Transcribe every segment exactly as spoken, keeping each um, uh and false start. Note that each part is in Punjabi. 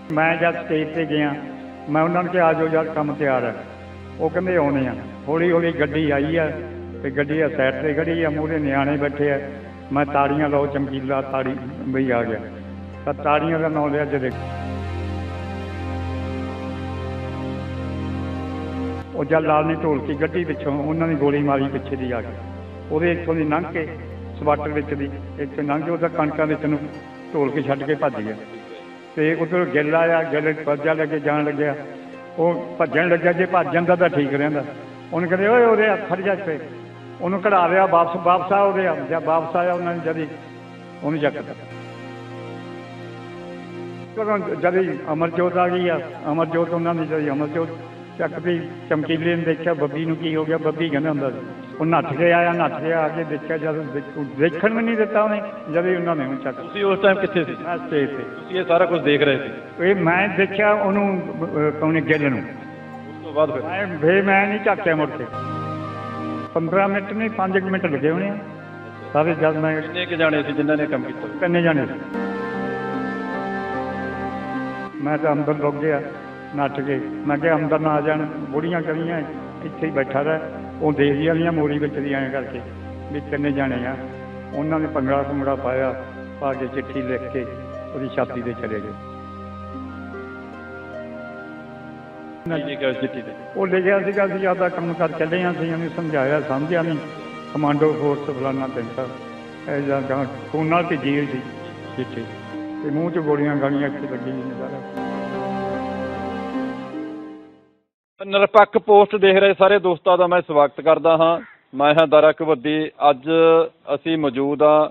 मैं जब स्टेज पर गया मैं उन्होंने कहा आ जाओ यार काम तैयार है। वो कहते आने हैं। हौली हौली गड्डी आई है तो गड्डी साइड से खड़ी है, मूहरे नियाणे बैठे है। मैं ताड़ियां लाओ चमकीला ताड़ी बई आ गया तो ताड़ियां का नाम लिया जदे वो जब लाल ने ढोलकी गड्डी पिछों उन्होंने गोली मारी पिछे दी आ गई। वो इतों की लंघ के सवाटर विच दी इतों लंघ के उधर कणकां विच नूं ढोलकी छड्ड के भज गया। तो उधर गिल आया, गिल भजा लगे जान लग्या। वो भजन लग्या, जे भज जांदा तां ठीक रहिंदा। उन्हें कहते ओए उरे खड़ जा पे उन्होंने कढ़ा लिया, वापस वापस आ उरे जब वापस आया उन्होंने जदी उन्हें जकता जदी अमरजोत आ गई है। अमरजोत उन्होंने जदी अमरजोत चकती चमकीले ने देखा बब्बी नूं की हो गया। बब्बी कहना हुंदा वो नੱਠ के आया, नੱਠ के आके देखा जब देखण भी नहीं दिता उन्हें जदी उन्होंने उन्हें चक। तुसीं उस टाइम कित्थे सी? मैं स्टेज ते। तुसीं ये सारा कुछ देख रहे थे? ये मैं देखा उन्होंने कौने गिल नूं। उस तो बाद फिर मैं फिर मैं नहीं झाकिया मुड़ के। पंद्रह मिनट नहीं पाँच मिनट लगे होने सारे। जब मैं किन्ने के जाने सी जिन्हां ने काम कीता? किन्ने जाने सी। मैं तो अंदर रुक गया नੱਠ के। मैं क्या अंदर ना आ जान, बुढ़ियां करियां इत्थे ही बैठा रहा। वो देखदी वालियां मोरी विच दी आए करके भी किन्ने जाने आ। उन्होंने भंगड़ा भुंगड़ा पाया, पा के चिट्ठी लिख के उसकी छाती ते चले गए। वो लिखिया सीगा असीं आपदा काम कर चले हाँ, असीं समझाया समझिया नहीं। कमांडो फोर्स फलाना पैंता ऐसा खून नाल भीजी हुई सी चिट्ठी ते मूँह च गोलियां गालियां इत्थे लगी सारा। निरपੱਖ पोस्ट देख रहे सारे दोस्तों का मैं स्वागत करता हाँ। मैं हाँ दारा कबद्दी। अज असी मौजूद हाँ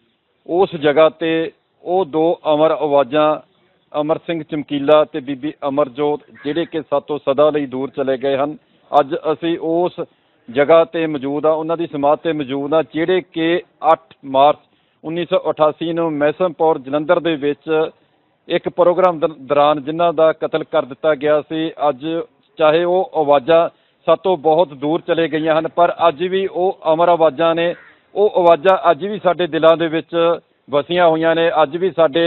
उस जगह ते वो दो अमर आवाज़ां अमर सिंह चमकीला ते बीबी अमरजोत जिहड़े कि सातों सदा लई दूर चले गए हैं। अज असी उस जगह ते मौजूद हाँ, उन्हां दी समाध ते मौजूद हाँ जिहड़े कि अठ मार्च उन्नीस सौ अठासी नूं मैसमपौर जलंधर दे विच एक प्रोग्राम दौरान जिन्हां दा कतल कर दिता गया सी। अज चाहे वो आवाज़ां सातों बहुत दूर चले गई हैं पर अज भी वो अमर आवाज़ां ने, वो आवाज़ां अज भी साडे दिलों दे विच वसियां होईयां ने। अज भी साडे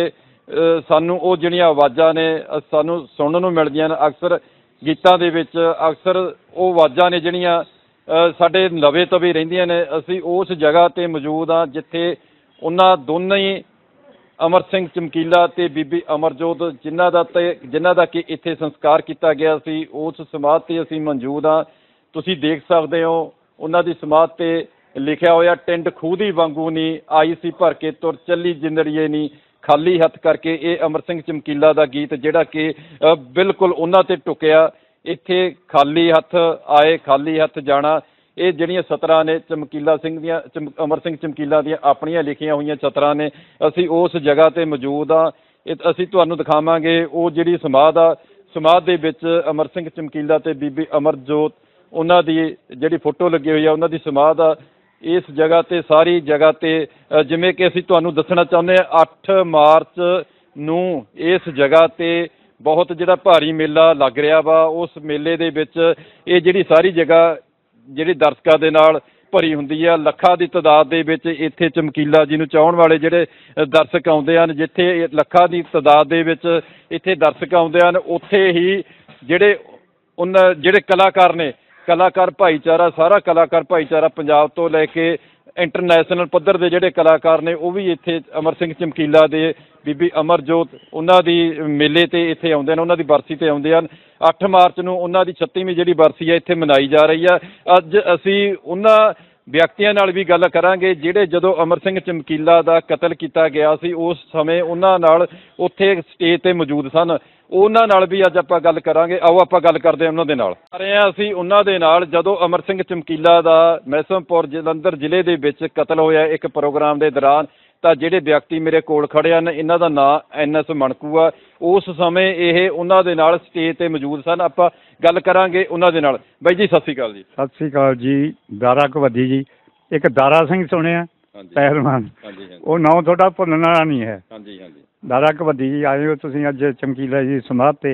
सानू वो जिहड़ियां आवाज़ां ने सानू सुनन नूं मिलदियां ने। अक्सर गीतां दे विच अक्सर वो आवाज़ां ने जिहड़ियां साडे लवे तवे रहिंदियां ने। असीं उस जगह ते मौजूद हाँ जिथे उन्हां दोनों ही अमर सिंह चमकीला ते बीबी अमरजोत जिन्हां दा ते जिन्हां दा कि इत्थे संस्कार किया गया सी उस समाध ते असीं मौजूद हाँ। तुसीं देख सकदे हो उन्हां दी समाध ते लिखिया होया टिंड खूह दी वांगू नी आई सी भर के तुर चली जिंदड़ीए नी खाली हथ करके। ये अमर सिंह चमकीला दा गीत जिहड़ा कि बिल्कुल उन्हां ते टुकिया। इत्थे खाली हथ आए खाली हथ जाना। ये जिहड़ियां सतरां ने चमकीला सिंह दियां चम अमर सिंह चमकीला दियां अपनियां लिखियां होईयां सतरां ने। असीं उस जगह ते मौजूद हाँ। असीं तुहानूं दिखावांगे वो जिहड़ी समाध आ। समाध दे विच अमर सिंह चमकीला ते बीबी अमरजोत उन्हां दी जिहड़ी फोटो लगी हुई है उन्हां दी समाध आ। इस जगह ते सारी जगह ते जिवें कि असीं तुहानूं दसना चाहुंदे हां अठ मार्च नूं इस जगह ते बहुत जिहड़ा भारी मेला लग रहा वा। उस मेले दे विच ये जिहड़ी सारी जगह जिहड़ी दर्शकां दे नाल भरी हुंदी है। लखां दी तादाद दे विच इत्थे चमकीला जी नूं चाहण वाले जिहड़े दर्शक आउंदे हन, जिथे लखां दी तादाद दे विच इत्थे दर्शक आउंदे हन उत्थे ही जिहड़े उन जिहड़े कलाकार ने कलाकार भाईचारा सारा कलाकार भाईचारा पंजाब तो लैके इंटरनेशनल पद्धर के जिहड़े कलाकार ने वो भी इत्थे अमर सिंह चमकीला दे बीबी अमरजोत उन्हां दी मेले ते इत्थे आउंदे ने, उन्हां दी बरसी ते आउंदे हन। अठ मार्च नूं उन्हां दी छत्तीवीं जिहड़ी बरसी है इत्थे मनाई जा रही है। अज असीं उन्हां व्यक्तियों नाल भी गल करांगे जिहड़े जदों अमर सिंह चमकीला दा कतल किया गया सी उस समय उन्हां नाल उत्थे स्टेज ते मौजूद सन। उन्हां नाल भी अज आपां गल करांगे। आओ आपां गल करदे हां उन्हां दे नाल। आ रहे हां असीं उन्हां दे नाल जदों अमर सिंह चमकीला दा मैसमपौर जलंधर जिले दे विच कतल होया एक प्रोग्राम दे दौरान तां जिहड़े व्यक्ति मेरे कोल खड़े हन इन्हां दा नां एन एस मणकू आ। उस समय ये उन्हां दे नाल स्टेज ते मौजूद सन। आपां गल करांगे उन्हां दे नाल। बाई जी सत श्री अकाल जी। सत श्री अकाल जी। दारा कबद्दी जी। एक दारा सिंह सुनिया पहलवान, वो नाम थोड़ा भुल्लण वाला नहीं है। दारा कबद्दी जी आए हो तुसीं अज चमकीला जी समाध ते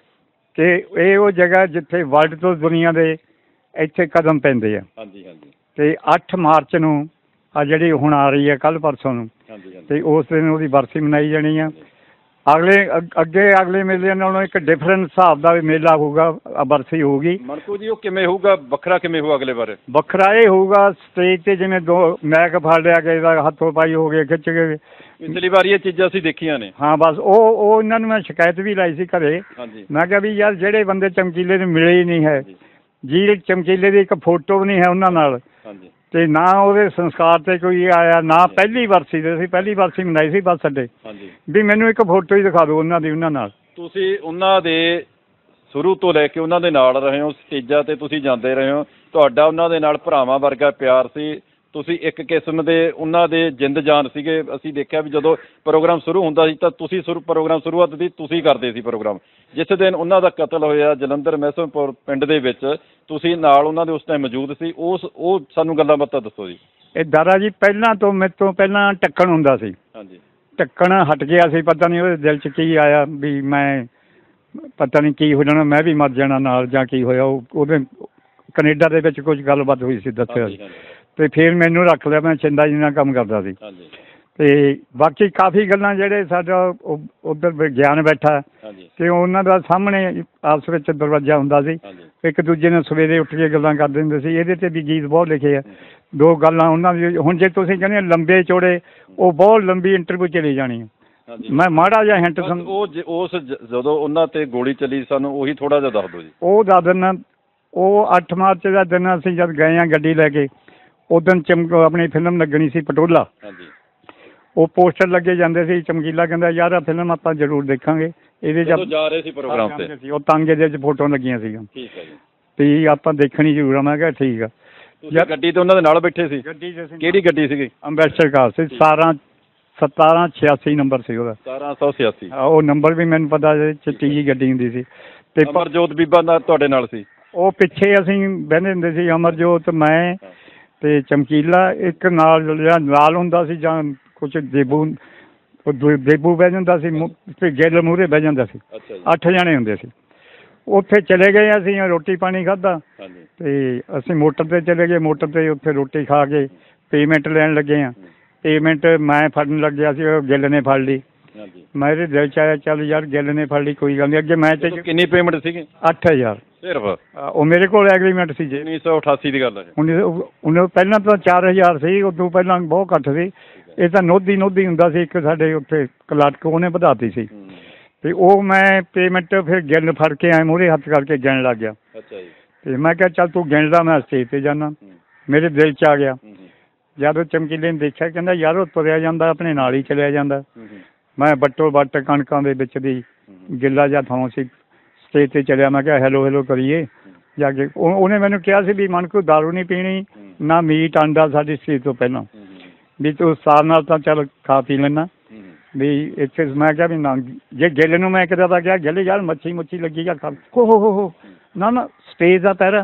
कि ये वो जगह जिथे वर्ल्ड तो दुनिया दे इत्थे कदम पैंदे आ ते अठ मार्च नूं आ जिहड़ी हुण आ रही है कल परसों नूं ते उस दिन उसदी बरसी मनाई जानी आ। ਅਗਲੇ ਅ- ਅੱਗੇ ਅਗਲੇ ਮੇਲੇ ਨਾਲੋਂ ਇੱਕ ਡਿਫਰੈਂਟ ਹਿਸਾਬ ਦਾ ਵੀ ਮੇਲਾ ਹੋਊਗਾ, ਅ, ਬਰਸੀ ਹੋਊਗੀ। ਮਨਕੂ ਜੀ ਉਹ ਕਿਵੇਂ ਹੋਊਗਾ, ਵੱਖਰਾ ਕਿਵੇਂ ਹੋਊ ਅਗਲੇ ਬਾਰੇ? ਵੱਖਰਾ ਇਹ ਹੋਊਗਾ, ਸਟੇਜ ਤੇ ਜਿਵੇਂ ਦੋ ਮੈਕ ਫੜ ਲਿਆ ਗਏ ਦਾ ਹੱਥੋਂ ਪਾਈ ਹੋ ਗਏ ਖਿੱਚ ਗਏ। ਪਿਛਲੀ ਵਾਰੀ ਇਹ ਚੀਜ਼ਾਂ ਅਸੀਂ ਦੇਖੀਆਂ ਨੇ। ਹਾਂ ਬਸ ਉਹ ਉਹ ਇਹਨਾਂ ਨੂੰ ਮੈਂ ਸ਼ਿਕਾਇਤ ਵੀ ਲਾਈ ਸੀ ਘਰੇ। ਹਾਂਜੀ ਮੈਂ ਕਿਹਾ ਵੀ ਯਾਰ ਜਿਹੜੇ ਬੰਦੇ ਚਮਕੀਲੇ ਨੂੰ ਮਿਲੇ ਹੀ ਨਹੀਂ ਹੈ, ਜੀ ਚਮਕੀਲੇ ਦੀ ਇੱਕ ਫੋਟੋ ਵੀ ਨਹੀਂ ਹੈ ਉਹਨਾਂ ਨਾਲ, ਹਾਂਜੀ ਤੇ ਨਾ ਉਹਦੇ ਸੰਸਕਾਰ ਤੇ ਕੋਈ ਆਇਆ, ਨਾ ਪਹਿਲੀ ਵਰਸੀ ਤੇ ਅਸੀਂ ਪਹਿਲੀ ਵਰਸੀ ਮਨਾਈ ਸੀ ਬਸ ਅੱਡੇ, ਹਾਂਜੀ ਵੀ ਮੈਨੂੰ ਇੱਕ ਫੋਟੋ ਹੀ ਦਿਖਾ ਦਿਓ ਉਹਨਾਂ ਦੀ ਉਹਨਾਂ ਨਾਲ। ਤੁਸੀਂ ਉਹਨਾਂ ਦੇ ਸ਼ੁਰੂ ਤੋਂ ਲੈ ਕੇ ਉਹਨਾਂ ਦੇ ਨਾਲ ਰਹੇ ਹੋ, ਸਟੇਜਾਂ ਤੇ ਤੁਸੀਂ ਜਾਂਦੇ ਰਹੇ ਹੋ, ਤੁਹਾਡਾ ਉਹਨਾਂ ਦੇ ਨਾਲ ਭਰਾਵਾਂ ਵਰਗਾ ਪਿਆਰ ਸੀ, ਤੁਸੀਂ ਇੱਕ ਕਿਸਮ ਦੇ ਉਹਨਾਂ ਦੇ ਜਿੰਦ ਜਾਨ ਸੀਗੇ। ਅਸੀਂ ਦੇਖਿਆ ਵੀ ਜਦੋਂ ਪ੍ਰੋਗਰਾਮ ਸ਼ੁਰੂ ਹੁੰਦਾ ਸੀ ਤਾਂ ਤੁਸੀਂ ਸ਼ੁਰੂ ਪ੍ਰੋਗਰਾਮ ਸ਼ੁਰੂਆਤ ਦੀ ਤੁਸੀਂ ਕਰਦੇ ਸੀ ਪ੍ਰੋਗਰਾਮ। ਜਿਸ ਦਿਨ ਉਹਨਾਂ ਦਾ ਕਤਲ ਹੋਇਆ ਜਲੰਧਰ ਮਹਿਸਮਪੁਰ ਪਿੰਡ ਦੇ ਵਿੱਚ, ਤੁਸੀਂ ਨਾਲ ਉਹਨਾਂ ਦੇ ਉਸ ਟਾਈਮ ਮੌਜੂਦ ਸੀ, ਉਸ ਉਹ ਸਾਨੂੰ ਗੱਲਾਂ ਬਾਤਾਂ ਦੱਸੋ ਜੀ। ਇਹ ਦਾਰਾ ਜੀ ਪਹਿਲਾਂ ਤੋਂ ਮੇਰੇ ਤੋਂ ਪਹਿਲਾਂ ਢੱਕਣ ਹੁੰਦਾ ਸੀ, ਹਾਂਜੀ ਢੱਕਣ ਹਟ ਗਿਆ ਸੀ, ਪਤਾ ਨਹੀਂ ਉਹਦੇ ਦਿਲ 'ਚ ਕੀ ਆਇਆ ਵੀ ਮੈਂ ਪਤਾ ਨਹੀਂ ਕੀ ਹੋ ਜਾਣਾ, ਮੈਂ ਵੀ ਮਰ ਜਾਣਾ ਨਾਲ ਜਾਂ ਕੀ ਹੋਇਆ। ਉਹ ਉਹਦੇ ਕੈਨੇਡਾ ਦੇ ਵਿੱਚ ਕੁਝ ਗੱਲਬਾਤ ਹੋਈ ਸੀ ਦੱਸਿਆ, ਹਾਂਜੀ ਹਾਂਜੀ ਤੇ ਫਿਰ ਮੈਨੂੰ ਰੱਖ ਲਿਆ, ਮੈਂ ਚਿੰਦਾ ਜੀ ਨਾਲ ਕੰਮ ਕਰਦਾ ਸੀ। ਹਾਂਜੀ ਤੇ ਬਾਕੀ ਕਾਫੀ ਗੱਲਾਂ ਜਿਹੜੇ ਸਾਡਾ ਉੱਧਰ ਵਿਗਿਆਨ ਬੈਠਾ ਹਾਂਜੀ ਤੇ ਉਹਨਾਂ ਦਾ ਸਾਹਮਣੇ ਆਪਸ ਵਿੱਚ ਦਰਵਾਜ਼ਾ ਹੁੰਦਾ ਸੀ, ਹਾਂਜੀ ਇੱਕ ਦੂਜੇ ਨਾਲ ਸਵੇਰੇ ਉੱਠ ਕੇ ਗੱਲਾਂ ਕਰਦੇ ਹੁੰਦੇ ਸੀ। ਇਹਦੇ ਤੇ ਵੀ ਗੀਤ ਬਹੁਤ ਲਿਖੇ ਆ, ਦੋ ਗੱਲਾਂ ਉਹਨਾਂ ਦੀ। ਹੁਣ ਜੇ ਤੁਸੀਂ ਕਹਿੰਦੇ ਲੰਬੇ ਚੌੜੇ, ਉਹ ਬਹੁਤ ਲੰਬੀ ਇੰਟਰਵਿਊ ਚਲੀ ਜਾਣੀ ਹੈ। ਹਾਂਜੀ ਮੈਂ ਮਾੜਾ ਜਿਹਾ ਹਿੰਟ ਬਸ ਉਹ ਜ- ਉਸ ਜ- ਜਦੋਂ ਉਹਨਾਂ ਤੇ ਗੋਲੀ ਚੱਲੀ, ਸਾਨੂੰ ਉਹੀ ਥੋੜਾ ਜਿਹਾ ਦੱਸ ਦਿਓ ਜੀ। ਉਹ ਦੱਸ ਦਿੰਦਾ। ਉਹ ਅੱਠ ਮਾਰਚ ਦਾ ਦਿਨ ਅਸੀਂ ਜਦ ਗਏ ਹਾਂ ਗੱਡੀ ਲੈ ਕੇ, ਉਦੋਂ ਚਮ ਆਪਣੀ ਫਿਲਮ ਲੱਗਣੀ ਸੀ ਪਟੋਲਾ, ਹਾਂਜੀ ਉਹ ਪੋਸਟਰ ਲੱਗੇ ਜਾਂਦੇ ਸੀ। ਚਮਕੀਲਾ ਕਹਿੰਦਾ ਯਾਰ ਆਹ ਫਿਲਮ ਆਪਾਂ ਜ਼ਰੂਰ ਦੇਖਾਂਗੇ, ਇਹਦੇ ਜਦੋਂ ਜਾ ਰਹੇ ਸੀ ਪ੍ਰੋਗਰਾਮ ਤੇ। ਸੀ ਉਹ ਤਾਂਗੇ ਦੇ ਵਿੱਚ ਫੋਟੋ ਲੱਗੀਆਂ ਸੀਗੀਆਂ ਠੀਕ ਹੈ ਜੀ। ਤੇ ਆਪਾਂ ਦੇਖਣੀ ਜ਼ਰੂਰ ਆ। ਮੈਂ ਕਿਹਾ ਠੀਕ ਆ। ਤੁਸੀਂ ਗੱਡੀ ਤੇ ਉਹਨਾਂ ਦੇ ਨਾਲ ਬੈਠੇ ਸੀ? ਗੱਡੀ 'ਚ ਅਸੀਂ ਕਿਹੜੀ ਗੱਡੀ ਸੀਗੀ? ਅੰਬੈਸਡਰ ਕਾਰ ਸੀ, ਸਤਾਰਾਂ ਸਤਾਰਾਂ ਛਿਆਸੀ ਨੰਬਰ ਸੀ ਉਹਦਾ। ਸਤਾਰਾਂ ਸੌ ਛਿਆਸੀ। ਹਾਂ, ਉਹ ਨੰਬਰ ਵੀ ਮੈਨੂੰ ਪਤਾ, ਚਿੱਟੀ ਜਿਹੀ ਗੱਡੀ ਹੁੰਦੀ ਸੀ। ਤੇ ਪ- ਅਮਰਜੋਤ ਬੀਬਾ ਨਾਲ ਤੁਹਾਡੇ ਨਾਲ ਸੀ? ਉਹ ਪਿੱਛੇ ਅਸੀਂ ਬਹਿੰਦੇ ਹੁੰਦੇ ਸੀ, ਅਮਰਜੋਤ, ਮੈਂ ਤੇ ਚਮਕੀਲਾ। ਇੱਕ ਨਾਲ ਜਿਹੜਾ ਨਾਲ ਹੁੰਦਾ ਸੀ ਜਾਂ ਕੁਛ ਦੇਬੂ, ਉਹ ਦੂ- ਦੇਬੂ ਬਹਿ ਜਾਂਦਾ ਸੀ, ਮੁ- ਤੇ ਗਿੱਲ ਮੂਹਰੇ ਬਹਿ ਜਾਂਦਾ ਸੀ। ਅੱਛਾ ਜੀ। ਅੱਠ ਜਣੇ ਹੁੰਦੇ ਸੀ। ਉੱਥੇ ਚਲੇ ਗਏ ਅਸੀਂ, ਰੋਟੀ ਪਾਣੀ ਖਾਧਾ ਹਾਂਜੀ ਤੇ ਅਸੀਂ ਮੋਟਰ ਤੇ ਚਲੇ ਗਏ। ਮੋਟਰ ਤੇ ਉੱਥੇ ਰੋਟੀ ਖਾ ਕੇ ਪੇਮੈਂਟ ਲੈਣ ਲੱਗੇ ਹਾਂ। ਪੇਮੈਂਟ ਮੈਂ ਫੜਨ ਲੱਗਿਆ ਸੀ, ਉਹ ਗਿੱਲ ਨੇ ਫੜ ਲਈ। ਹਾਂਜੀ ਮੇਰੇ ਦਿਲ 'ਚ ਆਇਆ ਚੱਲ ਯਾਰ ਗਿੱਲ ਨੇ ਫੜ ਲਈ, ਕੋਈ ਗੱਲ ਨਹੀਂ। ਅੱਗੇ ਮੈਂ ਤੇ ਉਦੋਂ ਕਿੰਨੀ ਪੇਮੈਂਟ ਸੀਗੀ? ਅੱਠ ਹਜ਼ਾਰ ਸਿਰਫ? ਅ, ਉਹ ਮੇਰੇ ਕੋਲ ਐਗਰੀਮੈਂਟ ਸੀ ਜੇ। ਉੱਨੀ ਸੌ ਅਠਾਸੀ ਦੀ ਗੱਲ ਹੈ। ਉੱਨੀ ਸੌ ਉੱਨੀ ਪਹਿਲਾਂ ਤਾਂ ਚਾਰ ਹਜ਼ਾਰ ਸੀ, ਉਦੋਂ ਪਹਿਲਾਂ ਬਹੁਤ ਘੱਟ ਸੀ। ਇਹ ਤਾਂ ਨੋਧੀ ਨੋਧੀ ਹੁੰਦਾ ਸੀ ਇੱਕ ਸਾਡੇ ਉੱਥੇ ਕਲਾਟਕ, ਉਹਨੇ ਵਧਾਤੀ ਸੀ। ਹੂੰ। ਤੇ ਉਹ ਮੈਂ ਪੇਮੈਂਟ ਫਿਰ ਗਿਣ ਫੜ ਕੇ ਆਏ, ਮੂਹਰੇ ਹੱਥ ਕਰਕੇ ਗਿਣ ਲੱਗ ਗਿਆ। ਅੱਛਾ ਜੀ। ਤੇ ਮੈਂ ਕਿਹਾ ਚੱਲ ਤੂੰ ਗਿਣ ਲਾ, ਮੈਂ ਸਟੇਜ ਤੇ ਜਾਣਾ। ਹੂੰ। ਮੇਰੇ ਦਿਲ 'ਚ ਆ ਗਿਆ। ਹੂੰ ਹੂੰ। ਜਦ ਉਹ ਚਮਕੀਲੇ ਨੇ ਦੇਖਿਆ, ਕਹਿੰਦਾ ਯਾਰ ਉਹ ਤੁਰਿਆ ਜਾਂਦਾ, ਆਪਣੇ ਨਾਲ ਹੀ ਚਲਿਆ ਜਾਂਦਾ। ਹੂੰ ਹੂੰ। ਮੈਂ ਬੱਟੋ ਬੱਟ ਕਣਕਾਂ ਦੇ ਵਿੱਚ ਦੀ ਗਿੱਲਾ ਜਿਹਾ ਥਾਂ ਸੀ, ਸਟੇਜ ਤੇ ਚਲਿਆ। ਮੈਂ ਕਿਹਾ ਹੈਲੋ ਹੈਲੋ ਕਰੀਏ ਜਾ ਕੇ। ਉਹ- ਉਹਨੇ ਮੈਨੂੰ ਕਿਹਾ ਸੀ ਵੀ ਮਨ ਕੋਈ ਦਾਰੂ ਨਹੀਂ ਪੀਣੀ, ਨਾ ਮੀਟ ਆਂਡਾ ਸਾਡੀ ਸਟੇਜ ਤੋਂ ਪਹਿਲਾਂ, ਹੂੰ ਹੂੰ। ਵੀ ਤੂੰ ਸਾਰ ਨਾਲ ਤਾਂ ਚੱਲ ਖਾ ਪੀ ਲੈਣਾ ਹੂੰ ਹੂੰ। ਵੀ ਇੱਥੇ। ਮੈਂ ਕਿਹਾ ਵੀ ਨਾ, ਜੇ ਗਿੱਲ ਨੂੰ ਮੈਂ ਕਿਤੇ ਤਾਂ ਕਿਹਾ ਗਿੱਲ ਯਾਰ ਮੱਛੀ ਮੁੱਛੀ ਲੱਗੀ ਜਾਂ ਖਾ, ਹੋ ਹੋ ਹੋ ਹੋ ਨਾ ਨਾ, ਸਟੇਜ ਦਾ ਪਹਿਰਾ,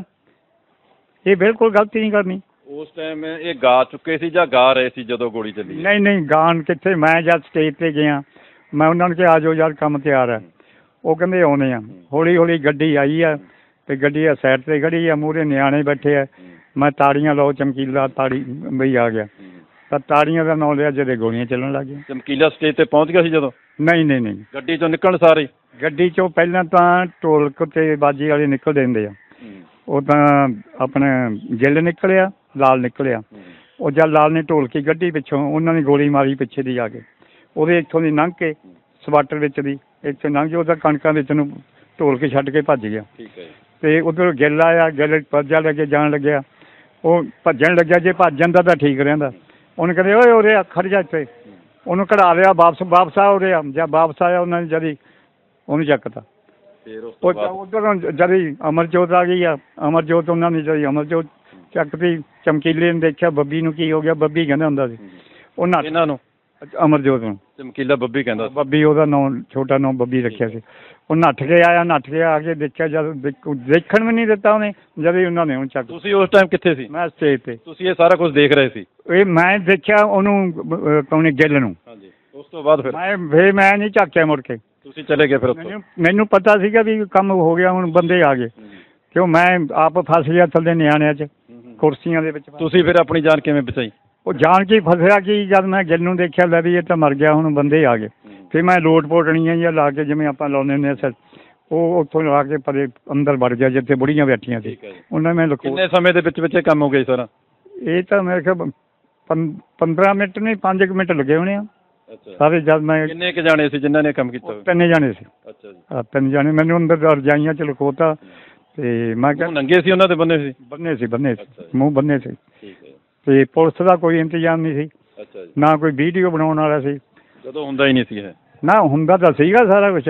ਇਹ ਬਿਲਕੁਲ ਗਲਤੀ ਨਹੀਂ ਕਰਨੀ। ਉਸ ਟਾਈਮ ਇਹ ਗਾ ਚੁੱਕੇ ਸੀ ਜਾਂ ਗਾ ਰਹੇ ਸੀ ਜਦੋਂ ਗੋਲੀ ਚੱਲੀ? ਨਹੀਂ ਨਹੀਂ, ਗਾਣ ਕਿੱਥੇ। ਮੈਂ ਜਦ ਸਟੇਜ ਤੇ ਗਿਆ, ਮੈਂ ਉਹਨਾਂ ਨੂੰ ਕਿਹਾ ਆ ਜਾਓ ਯਾਰ ਕੰਮ ਤਿਆਰ ਹੈ। ਉਹ ਕਹਿੰਦੇ ਆਉਣੇ ਆ। ਹੌਲੀ ਹੌਲੀ ਗੱਡੀ ਆਈ ਆ, ਤੇ ਗੱਡੀ ਆ ਸਾਈਡ ਤੇ ਖੜੀ ਆ, ਮੂਹਰੇ ਨਿਆਣੇ ਬੈਠੇ ਆ। ਮੈਂ ਤਾੜੀਆਂ ਲਾਓ, ਚਮਕੀਲਾ ਤਾੜੀ ਬਈ ਆ ਗਿਆ, ਤਾਂ ਤਾੜੀਆਂ ਦਾ ਨਾਂ ਲਿਆ, ਜਦੋਂ ਗੋਲੀਆਂ ਚੱਲਣ ਲੱਗ ਗਈਆਂ। ਚਮਕੀਲਾ ਸਟੇਜ ਤੇ ਪਹੁੰਚ ਗਿਆ ਸੀ ਜਦੋਂ? ਨਹੀਂ ਨਹੀਂ ਨਹੀਂ, ਗੱਡੀ ਚੋਂ ਨਿਕਲਣ ਸਾਰੇ? ਗੱਡੀ 'ਚੋਂ ਪਹਿਲਾਂ ਤਾਂ ਢੋਲਕ ਤੇ ਬਾਜੀ ਵਾਲੇ ਨਿਕਲਦੇ ਹੁੰਦੇ ਆ। ਉਹ ਤਾਂ ਆਪਣਾ ਗਿੱਲ ਨਿਕਲਿਆ, ਲਾਲ ਨਿਕਲਿਆ। ਉਹ ਜਦ ਲਾਲ ਨੇ ਢੋਲਕੀ ਗੱਡੀ ਪਿੱਛੋਂ, ਉਹਨਾਂ ਨੇ ਗੋਲੀ ਮਾਰੀ ਪਿੱਛੇ ਦੀ ਆ ਕੇ, ਉਹਦੇ ਇੱਥੋਂ ਦੀ ਲੰਘ ਕੇ ਸਵਾਟਰ ਵਿੱਚ ਦੀ ਇੱਥੇ ਲੰਘ ਕੇ, ਉਹਦਾ ਕਣਕਾਂ ਵਿੱਚ ਨੂੰ ਢੋਲਕੀ ਛੱਡ ਕੇ ਭੱਜ ਗਿਆ। ਠੀਕ ਹੈ ਜੀ। ਤੇ ਉੱਧਰ ਗਿੱਲ ਆਇਆ, ਗਿੱਲ ਭੱਜਾ ਲੈ ਕੇ ਜਾਣ ਲੱਗਿਆ। ਉਹ ਭੱਜਣ ਲੱਗਿਆ, ਜੇ ਭੱਜ ਜਾਂਦਾ ਤਾਂ ਠੀਕ ਰਹਿੰਦਾ। ਉਹਨੇ ਕਹਿੰਦੇ ਓਏ ਉਰੇ ਆ, ਖੜ ਜਾ ਇੱਥੇ। ਉਹਨੂੰ ਕਢਾ ਲਿਆ, ਵਾਪਸ ਵਾਪਸ ਆ ਉਰੇ ਆ। ਜਦ ਵਾਪਸ ਆਇਆ, ਉਹਨਾਂ ਨੇ ਜਦੀ ਉਹਨੂੰ ਚੱਕਤਾ। ਫਿਰ ਉਸ ਤੋਂ ਉਹ ਬਾਅਦ? ਉੱਧਰ ਜਦੀ ਅਮਰਜੋਤ ਆ ਗਈ ਆ, ਅਮਰਜੋਤ ਉਹਨਾਂ ਨੇ ਜਦੀ ਅਮਰਜੋਤ ਚੱਕਤੀ। ਚਮਕੀਲੇ ਨੇ ਦੇਖਿਆ ਬੱਬੀ ਨੂੰ ਕੀ ਹੋ ਗਿਆ, ਬੱਬੀ ਕਹਿੰਦਾ ਹੁੰਦਾ ਸੀ ਉਹ ਨੱਠ। ਇਹਨਾਂ ਨੂੰ? ਅਮਰਜੋਤ ਨੂੰ ਚਮਕੀਲਾ ਬੱਬੀ ਕਹਿੰਦਾ ਸੀ? ਬੱਬੀ ਉਹਦਾ ਨਾਂ, ਛੋਟਾ ਨਾਂ ਬੱਬੀ ਰੱਖਿਆ ਸੀ। ਉਹ ਨੱਠ ਕੇ ਆਇਆ, ਨੱਠ ਕੇ ਆ ਕੇ ਦੇਖਿਆ, ਜਦ ਦੇਖ- ਦੇਖਣ ਵੀ ਨਹੀਂ ਦਿੱਤਾ ਉਹਨੇ, ਜਦ ਹੀ ਉਹਨਾਂ ਨੇ ਉਹਨੂੰ ਚੱਕ। ਤੁਸੀਂ ਉਸ ਟਾਈਮ ਕਿੱਥੇ ਸੀ? ਮੈਂ ਸਟੇਜ ਤੇ। ਤੁਸੀਂ ਇਹ ਸਾਰਾ ਕੁਝ ਦੇਖ ਰਹੇ ਸੀ? ਇਹ ਮੈਂ ਦੇਖਿਆ ਉਹਨੂੰ, ਅਹ, ਕੌਣੇ ਗਿੱਲ ਨੂੰ। ਹਾਂਜੀ। ਉਸ ਤੋਂ ਬਾਅਦ ਫਿਰ? ਮੈਂ ਫਿਰ ਮੈਂ ਨਹੀਂ ਝਾਕਿਆ ਮੁੜ ਕੇ। ਤੁਸੀਂ ਚਲੇ ਗਏ ਫਿਰ ਉੱਥੋਂ? ਮੈਨੂੰ ਮੈਨੂੰ ਪਤਾ ਸੀਗਾ ਵੀ ਕੰਮ ਹੋ ਗਿਆ, ਹੁਣ ਬੰਦੇ ਆ ਗਏ। ਕਿਉਂ ਮੈਂ ਆਪ ਫਸ ਗਿਆ ਥੱਲੇ ਨਿਆਣਿਆਂ 'ਚ, ਕੁਰਸੀਆਂ ਦੇ ਵਿੱਚ। ਤੁਸੀਂ ਫਿਰ ਆਪਣੀ ਜਾਨ ਕਿਵੇਂ ਬਚਾਈ? ਉਹ ਜਾਣ ਕੇ ਫਸਿਆ ਕਿ ਜਦ ਮੈਂ ਗਿੱਲ ਨੂੰ ਦੇਖਿਆ, ਲੈ ਵੀ ਇਹ ਤਾਂ ਮਰ ਗਿਆ, ਹੁਣ ਬੰਦੇ ਆ ਗਏ। ਫਿਰ ਮੈਂ ਲੋਟ ਪੋਟਣੀਆਂ ਜਾਂ ਲਾ ਕੇ ਜਿਵੇਂ ਆਪਾਂ ਲਾਉਂਦੇ ਹੁੰਦੇ ਹਾਂ ਸਿਰ, ਉਹ ਉੱਥੋਂ ਲਾ ਕੇ ਪਰੇ ਅੰਦਰ ਵੜ ਗਿਆ ਜਿੱਥੇ ਬੁੜੀਆਂ ਬੈਠੀਆਂ ਸੀ। ਉਹਨਾਂ ਮੈਂ ਲੁਕੋ ਕਿੰਨੇ ਸਮੇਂ ਦੇ ਵਿੱਚ ਵਿੱਚ ਇਹ ਕੰਮ ਹੋ ਗਏ ਸਰ? ਇਹ ਤਾਂ ਮੇਰੇ ਖਿਆਲ ਪੰ ਪੰਦਰਾਂ ਮਿੰਟ ਨਹੀਂ ਪੰਜ ਕੁ ਮਿੰਟ ਲੱਗੇ ਹੋਣੇ ਆ ਸਾਰੇ। ਜਦ ਮੈਂ ਕਿੰਨੇ ਕੁ ਜਾਣੇ ਸੀ ਜਿਨ੍ਹਾਂ ਨੇ ਕੰਮ ਕੀਤਾ? ਤਿੰਨ ਜਾਣੇ ਸੀ। ਅੱਛਾ ਜੀ। ਹਾਂ ਤਿੰਨ ਜਾਣੇ। ਮੈਨੂੰ ਅੰਦਰ ਰਜਾਈਆਂ 'ਚ ਲੁਕੋਤਾ ਤੇ ਮੈਂ ਕਿਹਾ ਨੰਗੇ ਸੀ ਉਹਨਾਂ ਦੇ ਬੰਨੇ ਸੀ? ਬੰਨੇ ਸੀ ਬੰਨੇ ਸੀ, ਮੂੰਹ ਬੰਨੇ ਸੀ। ਠੀਕ ਹੈ। ਤੇ ਪੁਲਿਸ ਦਾ ਕੋਈ ਇੰਤਜ਼ਾਮ ਨਹੀਂ ਸੀ। ਅੱਛਾ ਜੀ। ਨਾ ਕੋਈ ਵੀਡੀਓ ਬਣਾਉਣ ਵਾਲਾ ਸੀ। ਜਦੋਂ ਹੁੰਦਾ ਹੀ ਨਹੀਂ ਸੀ ਇਹ? ਨਾ ਹੁੰਦਾ ਤਾਂ ਸੀਗਾ ਸਾਰਾ ਕੁਛ,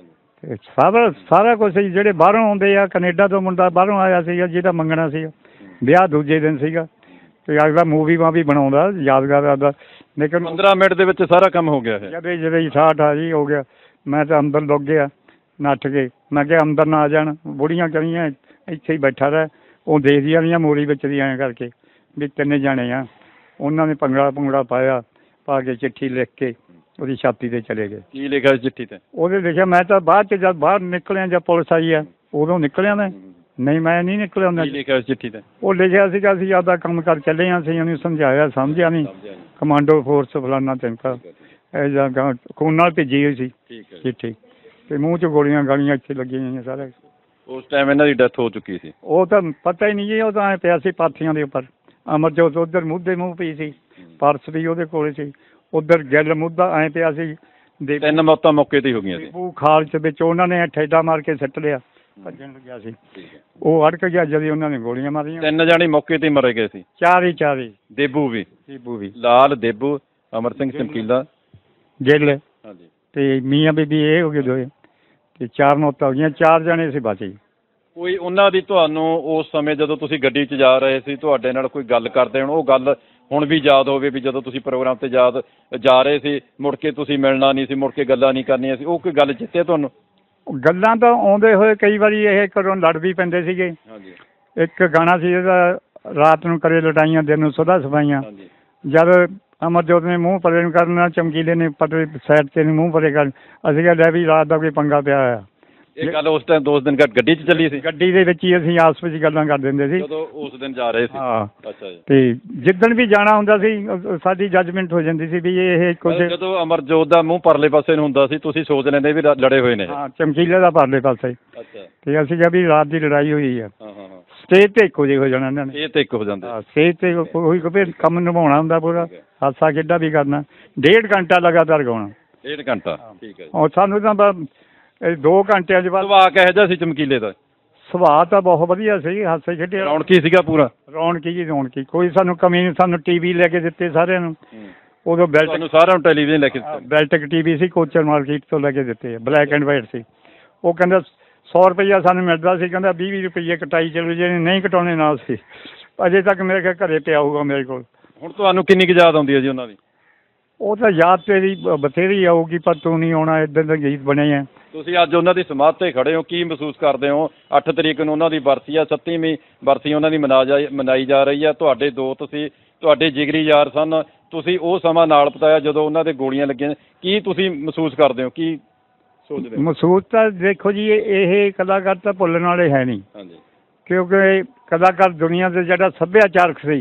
ਤੇ ਸਾਰਾ ਸਾਰਾ ਕੁਛ ਸੀ। ਜਿਹੜੇ ਬਾਹਰੋਂ ਆਉਂਦੇ ਆ, ਕੈਨੇਡਾ ਤੋਂ ਮੁੰਡਾ ਬਾਹਰੋਂ ਆਇਆ ਸੀਗਾ ਜਿਹਦਾ ਮੰਗਣਾ ਸੀਗਾ, ਵਿਆਹ ਦੂਜੇ ਦਿਨ ਸੀਗਾ, ਤੇ ਅਗਲਾ ਮੂਵੀ ਮਾਵੀ ਬਣਾਉਂਦਾ ਯਾਦਗਾਰ ਆਦਾ। ਲੇਕਿਨ ਪੰਦਰਾਂ ਮਿੰਟ ਦੇ ਵਿੱਚ ਸਾਰਾ ਕੰਮ ਹੋ ਗਿਆ ਹੈ? ਜਦੇ ਜਦੇ ਠਾਠ ਆ ਜੀ ਹੋ ਗਿਆ। ਮੈਂ ਤਾਂ ਅੰਦਰ ਲੁੱਕ ਗਿਆ ਨੱਠ ਕੇ। ਮੈਂ ਕਿਹਾ ਅੰਦਰ ਨਾ ਆ ਜਾਣ, ਬੁੜੀਆਂ ਕਰੀਆਂ ਇੱਥੇ ਹੀ ਬੈਠਾ ਰਹਿ। ਉਹ ਦੇਖਦੀਆਂ ਰਹੀਆਂ ਮੋਰੀ ਵਿੱਚ ਦੀ ਐਂ ਕਰਕੇ ਵੀ ਤਿੰਨੇ ਜਾਣੇ ਆ। ਉਹਨਾਂ ਨੇ ਭੰਗੜਾ ਭੰਗੜਾ ਪਾਇਆ, ਪਾ ਕੇ ਚਿੱਠੀ ਲਿਖ ਕੇ ਉਹਦੀ ਛਾਤੀ 'ਤੇ ਚਲੇ ਗਏ। ਕੀ ਲਿਖਿਆ ਸੀ ਚਿੱਠੀ 'ਤੇ? ਉਹਦੇ ਲਿਖਿਆ, ਮੈਂ ਤਾਂ ਬਾਅਦ 'ਚ ਜਦ ਬਾਹਰ ਨਿਕਲਿਆ ਜਾਂ ਪੁਲਿਸ ਆਈ ਆ ਉਦੋਂ ਨਿਕਲਿਆ ਮੈਂ। ਨਹੀਂ ਮੈਂ ਨਹੀਂ ਨਿਕਲਿਆ ਹੁੰਦਾ। ਕੀ ਲਿਖਿਆ ਸੀ ਚਿੱਠੀ 'ਤੇ? ਉਹ ਲਿਖਿਆ ਸੀਗਾ ਅਸੀਂ ਆਪਦਾ ਕੰਮ ਕਰ ਚੱਲੇ ਹਾਂ, ਅਸੀਂ ਉਹਨੂੰ ਸਮਝਾਇਆ ਸਮਝਿਆ ਨਹੀਂ, ਕਮਾਂਡੋ ਫੋਰਸ ਫਲਾਨਾ ਟੈਂਕਾ ਇਹ ਜਾਂ ਖੂਨ ਨਾਲ ਭੇਜੀ ਹੋਈ ਸੀ ਚਿੱਠੀ, ਤੇ ਮੂੰਹ 'ਚ ਗੋਲੀਆਂ ਗਾਲੀਆਂ ਇੱਥੇ ਲੱਗੀਆਂ ਹੋਈਆਂ ਸਾਰਾ। ਉਸ ਟਾਈਮ ਇਹਨਾਂ ਦੀ ਡੈਥ ਹੋ ਚੁੱਕੀ ਸੀ? ਉਹ ਤਾਂ ਪਤਾ ਹੀ ਨਹੀਂ ਜੀ, ਉਹ ਤਾਂ ਐਂ ਪਿਆ ਸੀ ਪਾਥੀਆਂ ਦੇ ਉੱਪਰ। ਅਮਰਜੋਤ ਉੱਧਰ ਮੂਧੇ ਮੂੰਹ ਪਈ ਸੀ, ਪਰਸ ਵੀ ਉਹਦੇ ਕੋਲ ਸੀ, ਉੱਧਰ ਗਿੱਲ ਮੁੱਦਾ ਐਂ ਪਿਆ ਸੀ। ਤਿੰਨ ਮੌਤਾਂ ਮੌਕੇ 'ਤੇ ਹੋ ਗਈਆਂ ਸੀ। ਉਹ ਖਾਲ 'ਚ ਵਿੱਚ ਉਹਨਾਂ ਨੇ ਠੇਡਾ ਮਾਰ ਕੇ ਸਿੱਟ ਲਿਆ, ਭੱਜਣ ਲੱਗਿਆ ਸੀ, ਉਹ ਅੜਕ ਗਿਆ ਜਦੋਂ ਉਹਨਾਂ ਨੇ ਗੋਲੀਆਂ ਮਾਰੀਆਂ। ਤਿੰਨ ਜਾਣੇ ਮੌਕੇ 'ਤੇ ਮਰੇ ਗਏ ਸੀ? ਚਾਰ ਹੀ ਚਾਰ ਹੀ। ਦੇਬੂ ਵੀ? ਦੇਬੂ ਵੀ। ਲਾਲ, ਦੇਬੂ, ਅਮਰ ਸਿੰਘ ਚਮਕੀਲਾ, ਗਿੱਲ, ਹਾਂਜੀ, ਤੇ ਮੀਆਂ ਬੀਬੀ ਇਹ ਹੋ ਗਏ ਦੋਏ, ਤੇ ਚਾਰ ਮੌਤਾਂ ਹੋ ਗਈਆਂ। ਚਾਰ ਜਣੇ ਸੀ ਬਚੇ। ਕੋਈ ਉਹਨਾਂ ਦੀ ਤੁਹਾਨੂੰ ਉਸ ਸਮੇਂ ਜਦੋਂ ਤੁਸੀਂ ਗੱਡੀ 'ਚ ਜਾ ਰਹੇ ਸੀ ਤੁਹਾਡੇ ਨਾਲ ਕੋਈ ਗੱਲ ਕਰਦੇ ਹੋਣ, ਉਹ ਗੱਲ ਹੁਣ ਵੀ ਯਾਦ ਹੋਵੇ ਵੀ ਜਦੋਂ ਤੁਸੀਂ ਪ੍ਰੋਗਰਾਮ 'ਤੇ ਯਾਦ ਜਾ ਰਹੇ ਸੀ, ਮੁੜ ਕੇ ਤੁਸੀਂ ਮਿਲਣਾ ਨਹੀਂ ਸੀ, ਮੁੜ ਕੇ ਗੱਲਾਂ ਨਹੀਂ ਕਰਨੀਆਂ ਸੀ, ਉਹ ਕੋਈ ਗੱਲ ਜਿੱਤੇ ਤੁਹਾਨੂੰ? ਗੱਲਾਂ ਤਾਂ ਆਉਂਦੇ ਹੋਏ ਕਈ ਵਾਰੀ ਇਹ ਘਰੋਂ ਲੜ ਵੀ ਪੈਂਦੇ ਸੀਗੇ। ਹਾਂਜੀ। ਇੱਕ ਗਾਣਾ ਸੀ ਇਹਦਾ, ਰਾਤ ਨੂੰ ਕਰੇ ਲਟਾਈਆਂ ਦਿਨ ਨੂੰ ਸੁਦਾ ਸਫਾਈਆਂ। ਜਦ ਅਮਰਜੋਤ ਨੇ ਮੂੰਹ ਪਰੇ ਨੂੰ ਕਰਨਾ, ਚਮਕੀਲੇ ਨੇ ਪਰੇ ਸਾਈਡ 'ਤੇ ਨੂੰ ਮੂੰਹ ਪਰੇ ਕਰ, ਅਸੀਂ ਕਿਹਾ ਲੈ ਵੀ ਰਾਤ ਦਾ ਕੋਈ ਪੰਗਾ ਪਿਆ ਹੋਇਆ। ਇਹ ਗੱਲ ਉਸ ਟਾਈਮ ਦੋ ਦਿਨ ਗੱਡੀ 'ਚ ਚੱਲੀ ਸੀ? ਗੱਡੀ ਦੇ ਵਿੱਚ ਹੀ ਅਸੀਂ ਆਪਸ ਵਿੱਚ ਗੱਲਾਂ ਕਰ ਦਿੰਦੇ ਸੀ ਜਦੋਂ ਉਸ ਦਿਨ ਜਾ ਰਹੇ ਸੀ। ਹਾਂ। ਅੱਛਾ ਜੀ। ਤੇ ਜਿੱਦਣ ਵੀ ਜਾਣਾ ਹੁੰਦਾ ਸੀ ਸਾਡੀ ਜੱਜਮੈਂਟ ਹੋ ਜਾਂਦੀ ਸੀ ਵੀ ਇਹ ਕੁਝ। ਜਦੋਂ ਅਮਰਜੋਤ ਦਾ ਮੂੰਹ ਪਰਲੇ ਪਾਸੇ ਨੂੰ ਹੁੰਦਾ ਸੀ ਤੁਸੀਂ ਸੋਚ ਲੈਂਦੇ ਵੀ ਲੜੇ ਹੋਏ ਨੇ? ਹਾਂ, ਚਮਕੀਲੇ ਦਾ ਪਰਲੇ ਪਾਸੇ। ਅੱਛਾ। ਤੇ ਅਸੀਂ ਕਿਹਾ ਵੀ ਰਾਤ ਦੀ ਲੜਾਈ ਹੋਈ ਆ। ਹਾਂ ਹਾਂ। ਸਟੇਜ 'ਤੇ ਇੱਕੋ ਜਿਹੇ ਹੋ ਜਾਣਾ ਇਹਨਾਂ ਨੇ। ਇਹ ਤੇ ਇੱਕ ਹੋ ਜਾਂਦੇ। ਹਾਂ, ਸਟੇਜ 'ਤੇ ਉਹੀ ਕੋਈ ਕੰਮ ਨਿਭਾਉਣਾ ਹੁੰਦਾ ਪੂਰਾ, ਹਾਸਾ ਖੇਡਾ ਵੀ ਕਰਨਾ, ਡੇਢ ਘੰਟਾ ਲਗਾਤਾਰ ਗਾਉਣਾ। ਡੇਢ ਘੰਟਾ? ਠੀਕ ਹੈ। ਔਰ ਸਾਨੂੰ ਤਾਂ ਇਹ ਦੋ ਘੰਟਿਆਂ 'ਚ ਬਾਅਦ। ਸੁਭਾਅ ਕਿਹੋ ਜਿਹਾ ਸੀ ਚਮਕੀਲੇ ਦਾ? ਸੁਭਾਅ ਤਾਂ ਬਹੁਤ ਵਧੀਆ ਸੀ, ਹਾਸੇ ਖੇਡੇ। ਰੌਣਕੀ ਸੀਗਾ ਪੂਰਾ? ਰੌਣਕੀ ਜੀ ਰੌਣਕੀ, ਕੋਈ ਸਾਨੂੰ ਕਮੀ ਨਹੀਂ। ਸਾਨੂੰ ਟੀ ਵੀ ਲੈ ਕੇ ਦਿੱਤੇ ਸਾਰਿਆਂ ਨੂੰ ਉਦੋਂ। ਬੈਲਟ ਸਾਰਿਆਂ ਨੂੰ ਟੈਲੀਵਿਜ਼ਨ ਲੈ ਕੇ ਦਿੱਤੇ? ਬੈਲਟਕ ਟੀ ਵੀ ਸੀ, ਕੋਚਰ ਮਾਰਕੀਟ ਤੋਂ ਲੈ ਕੇ ਦਿੱਤੇ, ਬਲੈਕ ਐਂਡ ਵਾਈਟ ਸੀ। ਉਹ ਕਹਿੰਦਾ ਸੌ ਰੁਪਈਆ ਸਾਨੂੰ ਮਿਲਦਾ ਸੀ, ਕਹਿੰਦਾ ਵੀਹ ਵੀਹ ਰੁਪਈਏ ਕਟਾਈ ਚਲੋ, ਜਿਹੜੇ ਨਹੀਂ ਕਟਾਉਣੇ ਨਾਲ ਸੀ। ਅਜੇ ਤੱਕ ਮੇਰੇ ਖਿਆਲ ਘਰੇ ਪਿਆ ਹੋਊਗਾ ਮੇਰੇ ਕੋਲ। ਹੁਣ ਤੁਹਾਨੂੰ ਕਿੰਨੀ ਕੁ ਯਾਦ ਆਉਂਦੀ ਹੈ ਜੀ ਉਹਨਾਂ ਦੀ? ਉਹ ਤਾਂ ਯਾਦ ਤੇਰੀ ਬਥੇਰੀ ਆਊਗੀ, ਪਰ ਤੂੰ ਨਹੀਂ ਆਉਣਾ, ਇੱਦਾਂ ਦੇ ਗੀਤ ਬਣੇ ਆ। ਤੁਸੀਂ ਅੱਜ ਉਹਨਾਂ ਦੀ ਸਮਾਧ 'ਤੇ ਖੜੇ ਹੋ, ਕੀ ਮਹਿਸੂਸ ਕਰਦੇ ਹੋ? ਅੱਠ ਤਰੀਕ ਨੂੰ ਉਹਨਾਂ ਦੀ ਬਰਸੀ ਆ, ਸੱਤਵੀਂ ਬਰਸੀ ਉਹਨਾਂ ਦੀ ਮਨਾ ਜਾ ਮਨਾਈ ਜਾ ਰਹੀ ਆ। ਤੁਹਾਡੇ ਦੋਸਤ ਸੀ, ਤੁਹਾਡੇ ਜਿਗਰੀ ਯਾਰ ਸਨ, ਤੁਸੀਂ ਉਹ ਸਮਾਂ ਨਾਲ ਬਿਤਾਇਆ ਜਦੋਂ ਉਹਨਾਂ 'ਤੇ ਗੋਲੀਆਂ ਲੱਗੀਆਂ। ਕੀ ਤੁਸੀਂ ਮਹਿਸੂਸ ਕਰਦੇ ਹੋ, ਕੀ ਸੋਚਦੇ ਹੋ? ਮਹਿਸੂਸ ਤਾਂ ਦੇਖੋ ਜੀ, ਇਹ ਕਲਾਕਾਰ ਤਾਂ ਭੁੱਲਣ ਵਾਲੇ ਹੈ ਨਹੀਂ। ਹਾਂਜੀ। ਕਿਉਂਕਿ ਕਲਾਕਾਰ ਦੁਨੀਆ ਦੇ ਜਿਹੜਾ ਸੱਭਿਆਚਾਰਕ ਸੀ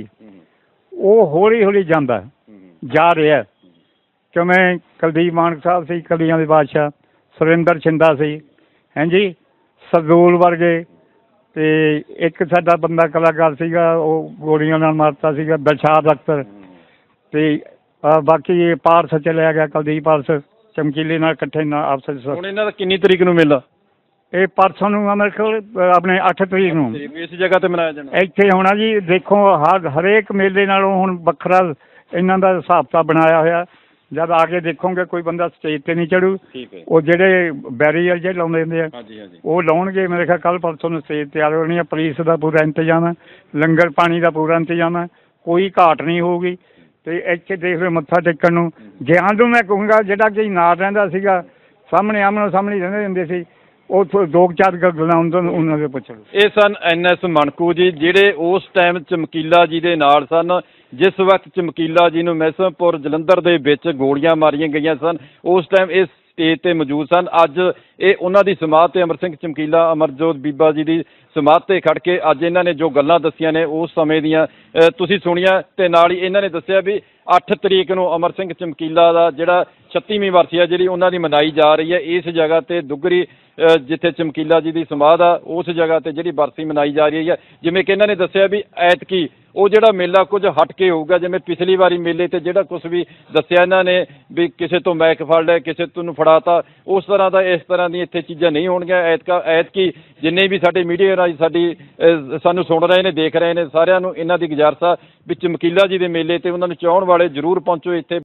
ਉਹ ਹੌਲੀ ਹੌਲੀ ਜਾਂਦਾ ਜਾ ਰਿਹਾ। ਕਿਵੇਂ ਕੁਲਦੀਪ ਮਾਨਕ ਸਾਹਿਬ ਸੀ, ਕਲੀਆਂ ਦੇ ਬਾਦਸ਼ਾਹ, ਸੁਰਿੰਦਰ ਛਿੰਦਾ ਸੀ, ਹਾਂਜੀ, ਸਰਦੂਲ ਵਰਗੇ, ਤੇ ਇੱਕ ਸਾਡਾ ਬੰਦਾ ਕਲਾਕਾਰ ਸੀਗਾ ਉਹ ਗੋਲੀਆਂ ਨਾਲ ਮਾਰਤਾ ਸੀਗਾ, ਦਿਲਸ਼ਾਦ ਅਖਤਰ, ਤੇ ਬਾਕੀ ਪਾਰਸ ਚਲਿਆ ਗਿਆ, ਕੁਲਦੀਪ ਪਾਰਸ, ਚਮਕੀਲੇ ਨਾਲ ਇਕੱਠੇ ਨਾਲ ਆਪਸ। ਹੁਣ ਇਹਨਾਂ ਦਾ ਕਿੰਨੀ ਤਰੀਕ ਨੂੰ ਮੇਲਾ? ਇਹ ਪਰਸੋਂ ਨੂੰ ਮੇਰੇ ਕੋਲ ਆਪਣੇ ਅੱਠ ਤਰੀਕ ਨੂੰ ਇਸ ਜਗ੍ਹਾ 'ਤੇ ਮਨਾਇਆ ਜਾਣਾ ਇੱਥੇ ਹੋਣਾ ਜੀ। ਦੇਖੋ ਹਰ ਹਰੇਕ ਮੇਲੇ ਨਾਲੋਂ ਹੁਣ ਵੱਖਰਾ ਇਹਨਾਂ ਦਾ ਹਿਸਾਬ ਕਿਤਾਬ ਬਣਾਇਆ ਹੋਇਆ। ਜਦ ਆ ਕੇ ਦੇਖੋਗੇ ਕੋਈ ਬੰਦਾ ਸਟੇਜ 'ਤੇ ਨਹੀਂ ਚੜੂ, ਉਹ ਜਿਹੜੇ ਬੈਰੀਅਰ ਜਿਹੇ ਲਾਉਂਦੇ ਹੁੰਦੇ ਆ ਉਹ ਲਾਉਣਗੇ। ਮੇਰੇ ਖਿਆਲ ਕੱਲ੍ਹ ਪਰਸੋਂ ਨੂੰ ਸਟੇਜ ਤਿਆਰ ਹੋਣੀ ਆ। ਪੁਲਿਸ ਦਾ ਪੂਰਾ ਇੰਤਜ਼ਾਮ ਹੈ, ਲੰਗਰ ਪਾਣੀ ਦਾ ਪੂਰਾ ਇੰਤਜ਼ਾਮ ਹੈ, ਕੋਈ ਘਾਟ ਨਹੀਂ ਹੋਊਗੀ। ਅਤੇ ਇੱਥੇ ਦੇਖ ਲਓ ਮੱਥਾ ਟੇਕਣ ਨੂੰ ਗਿਆਨ ਨੂੰ ਮੈਂ ਕਹੂੰਗਾ ਜਿਹੜਾ ਕਿ ਨਾਲ ਰਹਿੰਦਾ ਸੀਗਾ, ਸਾਹਮਣੇ ਆਮਣੋ ਸਾਹਮਣੇ ਰਹਿੰਦੇ ਹੁੰਦੇ ਸੀ, ਉਹ ਦੋ ਚਾਰ ਗੱਲਾਂ ਉਹਨਾਂ ਦੇ ਪੁੱਛ ਲਓ। ਇਹ ਸਨ ਐਨ ਐਸ ਮਣਕੂ ਜੀ, ਜਿਹੜੇ ਉਸ ਟਾਈਮ ਚਮਕੀਲਾ ਜੀ ਦੇ ਨਾਲ ਸਨ। ਜਿਸ ਵਕਤ ਚਮਕੀਲਾ ਜੀ ਨੂੰ ਮੈਸਮਪੁਰ ਜਲੰਧਰ ਦੇ ਵਿੱਚ ਗੋਲੀਆਂ ਮਾਰੀਆਂ ਗਈਆਂ ਸਨ, ਉਸ ਟਾਈਮ ਇਹ ਸਟੇਜ 'ਤੇ ਮੌਜੂਦ ਸਨ। ਅੱਜ ਇਹ ਉਹਨਾਂ ਦੀ ਸਮਾਧ 'ਤੇ ਅਮਰ ਸਿੰਘ ਚਮਕੀਲਾ, ਅਮਰਜੋਤ ਬੀਬਾ ਜੀ ਦੀ ਸਮਾਧ ਤੇ ਖੜ ਕੇ ਅੱਜ ਇਹਨਾਂ ਨੇ ਜੋ ਗੱਲਾਂ ਦੱਸੀਆਂ ਨੇ ਉਸ ਸਮੇਂ ਦੀਆਂ ਅ, ਤੁਸੀਂ ਸੁਣੀਆਂ ਤੇ ਨਾਲ ਹੀ ਇਹਨਾਂ ਨੇ ਦੱਸਿਆ ਵੀ ਅੱਠ ਤਰੀਕ ਨੂੰ ਅਮਰ ਸਿੰਘ ਚਮਕੀਲਾ ਦਾ ਜਿਹੜਾ ਛੱਤੀਵੀਂ ਵਰਸੀ ਆ ਜਿਹੜੀ ਉਹਨਾਂ ਦੀ ਮਨਾਈ ਜਾ ਰਹੀ ਹੈ ਇਸ ਜਗ੍ਹਾ ਤੇ ਦੁੱਗਰੀ ਅ, ਜਿੱਥੇ ਚਮਕੀਲਾ ਜੀ ਦੀ ਸਮਾਧ ਆ ਉਸ ਜਗ੍ਹਾ ਤੇ ਜਿਹੜੀ ਵਰਸੀ ਮਨਾਈ ਜਾ ਰਹੀ ਹੈ। ਜਿਵੇਂ ਕਿ ਇਹਨਾਂ ਨੇ ਦੱਸਿਆ ਵੀ ਐਤਕੀ ਉਹ ਜਿਹੜਾ ਮੇਲਾ ਕੁਝ ਹਟ ਕੇ ਹੋਊਗਾ, ਜਿਵੇਂ ਪਿਛਲੀ ਵਾਰੀ ਮੇਲੇ ਤੇ ਜਿਹੜਾ ਕੁਝ ਵੀ ਦੱਸਿਆ ਇਹਨਾਂ ਨੇ ਵੀ ਕਿਸੇ ਤੋਂ ਮੈਕ ਫੜ ਲਿਆ, ਕਿਸੇ ਤੋਂ ਨੂੰ ਫੜਾਤਾ, ਉਸ ਤਰ੍ਹਾਂ ਦਾ ਇਸ ਤਰ੍ਹਾਂ ਦੀਆਂ ਇੱਥੇ ਚੀਜ਼ਾਂ ਨਹੀਂ ਹੋਣਗੀਆਂ। ਐਤਕਾ ਐਤਕੀ ਜਿੰਨੇ ਵੀ ਸਾਡੇ ਮੀਡੀਆ ਰਾਹੀਂ ਸਾਡੀ ਅ, ਸਾਨੂੰ ਸੁਣ ਰਹੇ ਨੇ, ਦੇਖ ਰਹੇ ਨੇ, ਸਾਰਿਆਂ ਨੂੰ ਇਹਨਾਂ ਦੀ ਗੁਜ਼ਾਰਿਸ਼ ਆ ਵੀ ਚਮਕੀਲਾ ਜੀ ਦੇ ਮੇਲੇ ਤੇ ਉਹਨਾਂ ਨੂੰ ਚਾਹਣ ਵਾਲੇ ਜ਼ਰੂਰ ਪਹੁੰਚੋ ਇੱਥੇ।